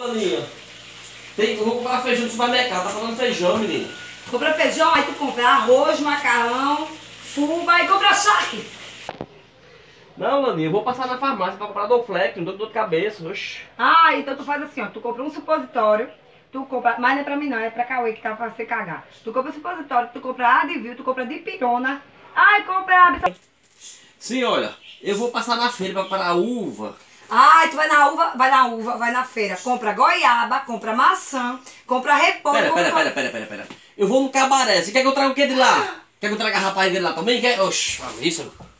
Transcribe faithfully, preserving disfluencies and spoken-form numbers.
Laninha, tem, eu vou comprar feijão no supermercado, tá falando feijão, menino. Compra feijão, aí tu compra arroz, macarrão, fubá e compra charque. Não, Laninha, eu vou passar na farmácia pra comprar Dorflex, não dou dor de cabeça, oxi. Ah, então tu faz assim, ó, tu compra um supositório, tu compra, mas não é pra mim não, é pra Cauê que tá pra você cagar. Tu compra um supositório, tu compra Advil, tu compra dipirona, ai, compra... Sim, olha, eu vou passar na feira pra comprar uva. Ai, tu vai na uva, vai na uva, vai na feira, compra goiaba, compra maçã, compra repolho... Pera, compra... pera, pera, pera, pera, pera. Eu vou no cabaré, você quer que eu traga o que de lá? Quer que eu traga a rapaz dele lá também? Quer? Oxi, isso.